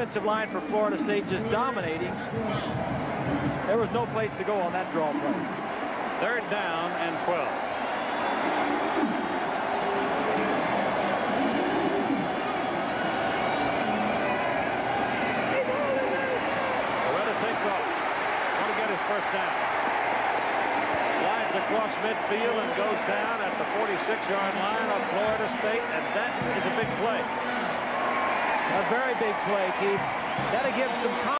offensive line for Florida State just dominating. There was no place to go on that draw play. 3rd down and 12. Loretta takes off. Want to get his 1st down. Slides across midfield and goes down at the 46-yard line of Florida State, and that is a big play. A very big play, Keith. That'll give some